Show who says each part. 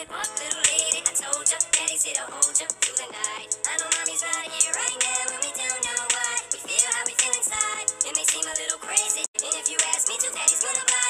Speaker 1: step up, little lady. I told ya, daddy's here to hold ya through the night. I know mommy's right here, right now, and we don't know why. We feel how we feel inside. It may seem a little crazy, and if you ask me to, daddy's gonna buy